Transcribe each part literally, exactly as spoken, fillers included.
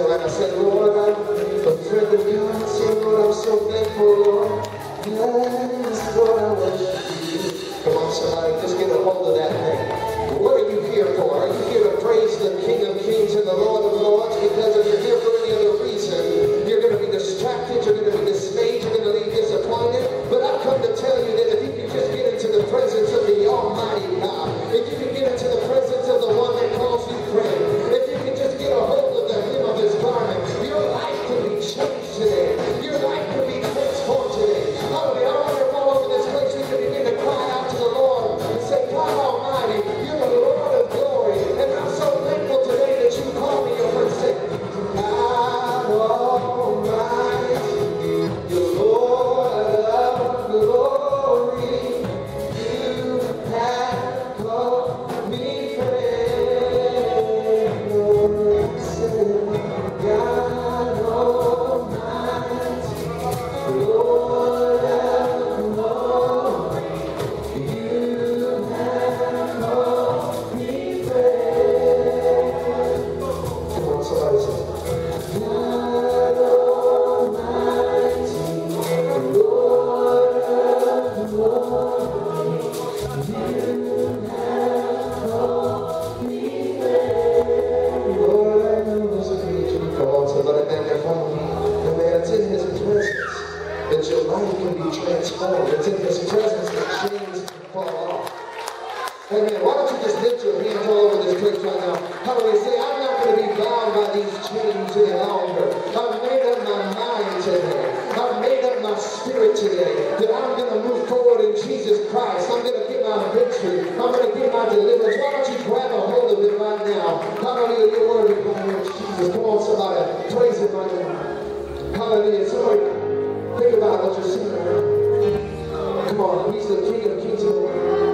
and I said, Lord, I'm a friend of yours, so Lord, I'm so thankful, Lord. Yes, Lord, I worship you. Come on, somebody, just get a hold of that thing. What are you here for? Are you here to praise the King of Kings and the Lord of Lords? Because if you're here for any other reason, you're going to be distracted, you're going to be dismayed, you're going to be disappointed. But I've come to tell you that if you can just get into the presence of the Almighty God, if you can get into the presence of the one that calls you friend, if you can just get a hold of the hem of his garment, your life can be changed today. Your life can be transformed today. Hallelujah. I wonder if all over this place we can begin to cry out to the Lord and say, God Almighty, you're the Lord of glory. And I'm so thankful today that you call me your first second. God Almighty, the Lord of glory, you have called me friend. Lord, say, God Almighty, Lord of glory, you have called me friend. Come on, somebody say, God Almighty, Lord of glory, you have called me friend. Lord, I know there's a creature. Come on, somebody magnify me. And that it's in his presence that your life can be transformed. It's in his presence that chains can fall off. Amen. Why don't you just lift your hands all over this place right now? Hallelujah. Say, I'm not going to be bound by these chains any longer. I've made up my mind today. I've made up my spirit today that I'm going to move forward in Jesus Christ. I'm going to get my victory. I'm going to get my deliverance. Why don't you grab a hold of it right now? Hallelujah. You're worthy, Lord Jesus. Come on, somebody. Praise him right now. Hallelujah. Somebody think about what you're seeing right. Come on. He's the King of Kings and the Lord.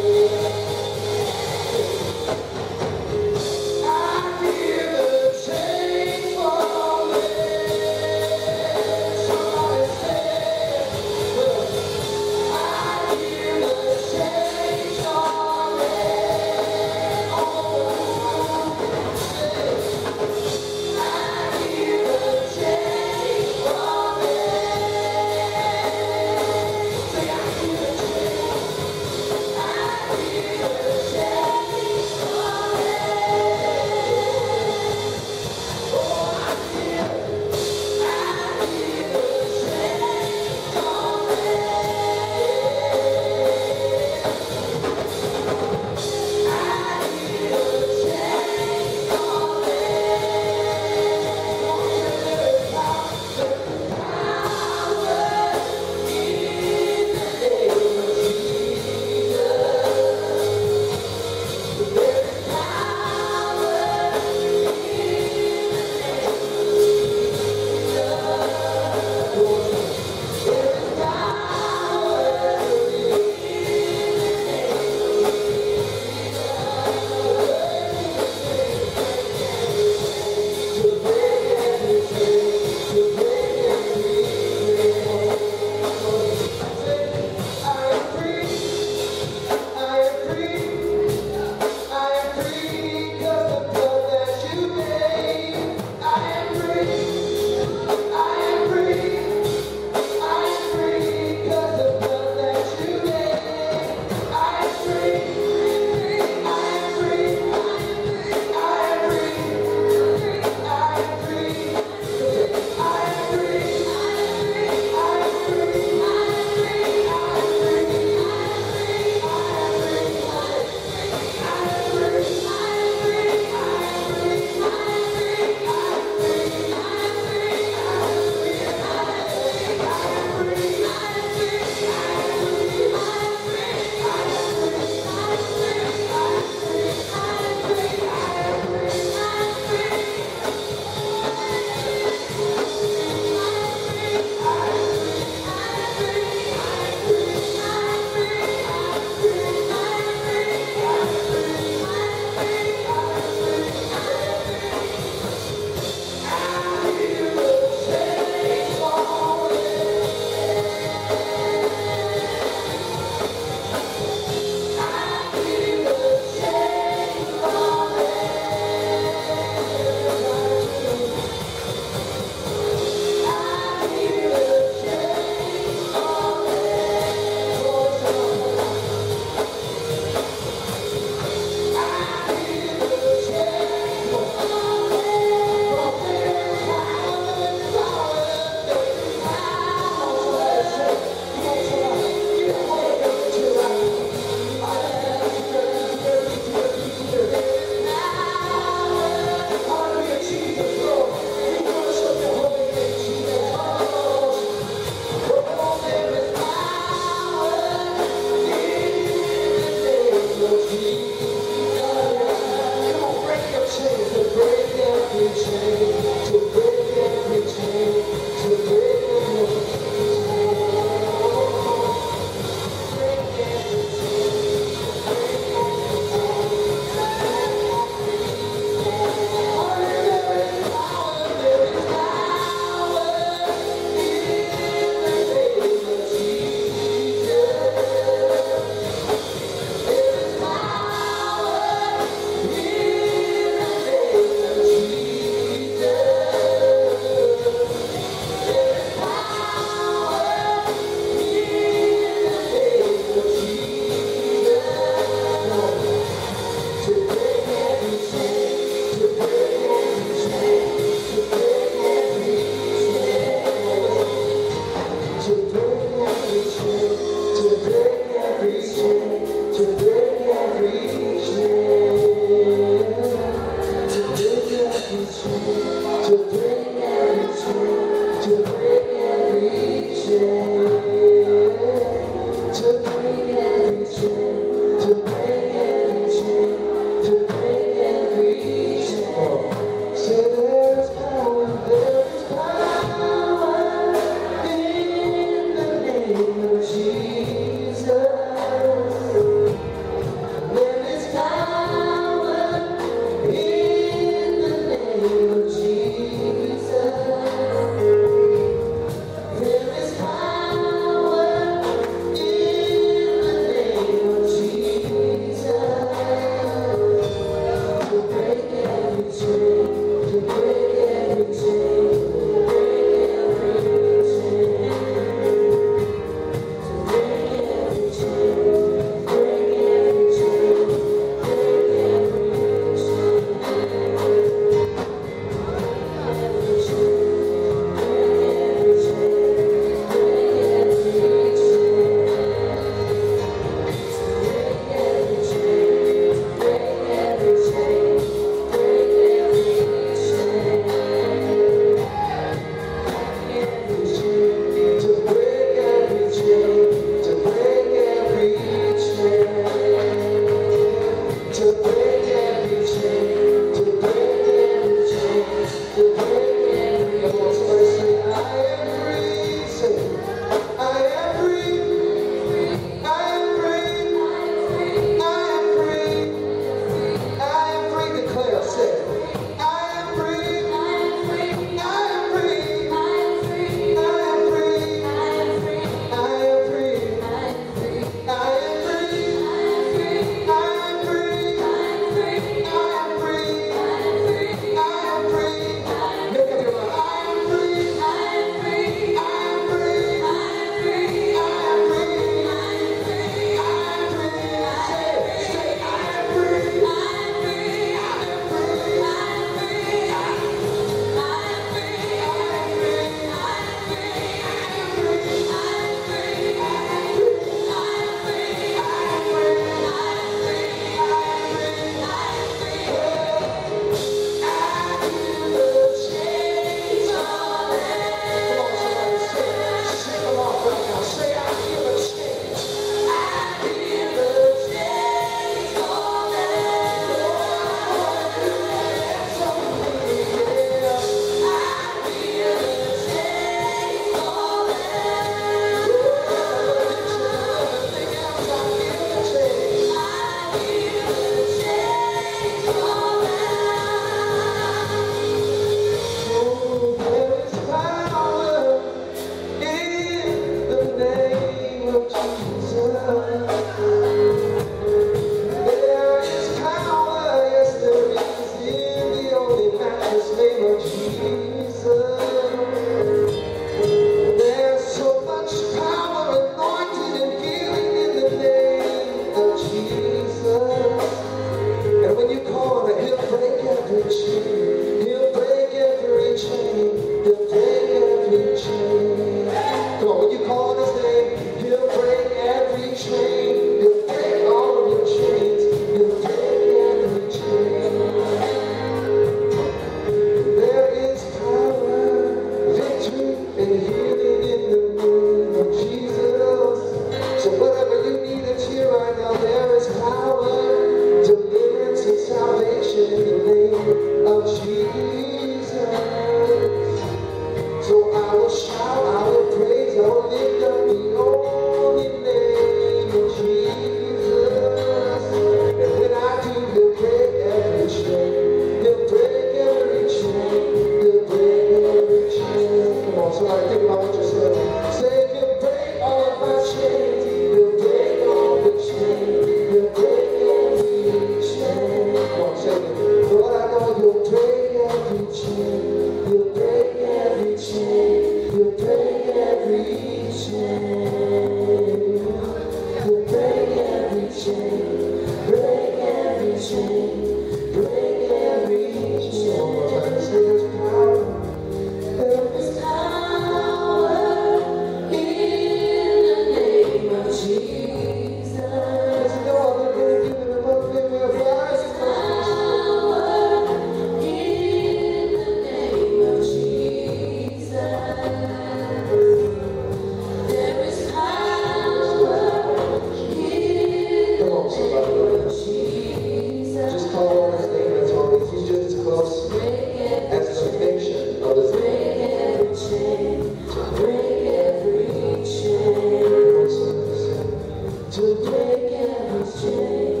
break every chain.